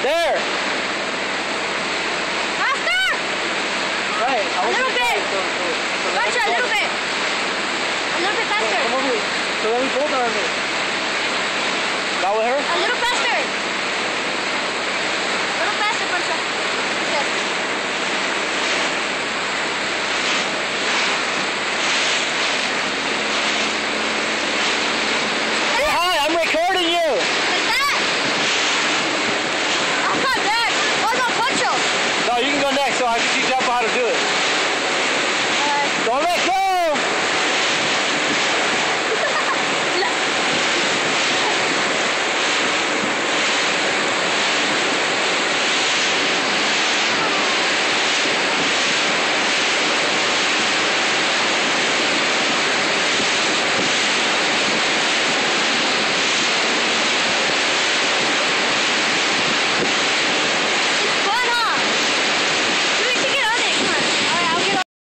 There. Faster! Right. A little bit. Gotcha, a little bit. A little bit faster. Come over here. So then we both are on this. Got with her? A little faster. A little faster, Pancho. Yes. Hey, hi, I'm recording you. Like that. I'll come back. Oh no, Pancho. No, you can go next so I can teach you how to do it.